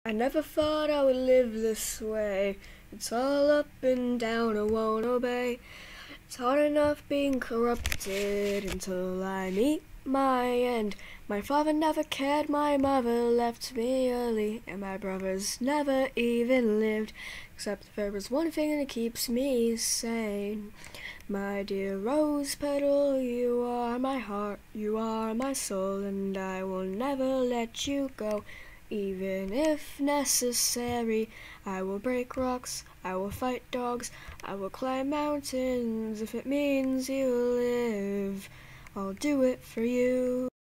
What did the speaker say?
I never thought I would live this way. It's all up and down, I won't obey. It's hard enough being corrupted until I meet my end. My father never cared, my mother left me early, and my brothers never even lived, except there was one thing that keeps me sane. My dear rose petal, you are my heart, you are my soul, and I will never let you go. Even if necessary, I will break rocks, I will fight dogs, I will climb mountains. If it means you live, I'll do it for you.